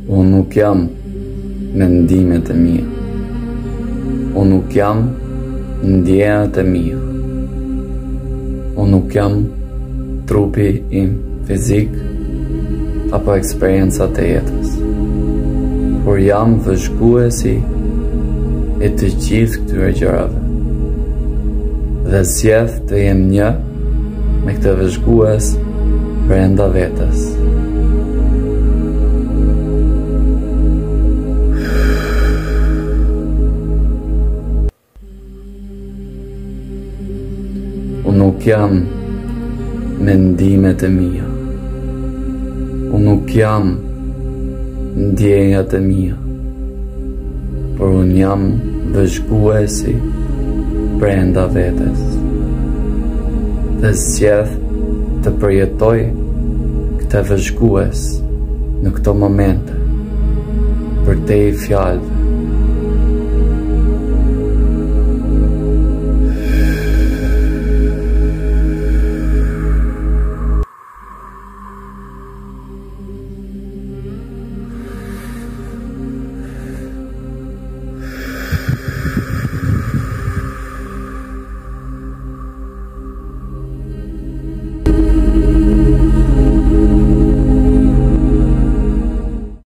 Unë nuk jam mendimet e mia. Unë nuk jam ndjenjat e mia. Unë nuk jam trupi im fizik apo eksperiencat e jetës, por jam vëzhguesi e të gjithë këtyre gjërave dhe zgjedh të jem një me këtë vëzhgues brenda vetes. Unë nuk jam mendimet e mia. Unë nuk jam ndjenjat e mia, por unë jam vëzhguesi brenda vetes dhe zgjedh të përjetoj këtë vëzhgues në këto momente për te i fjalëve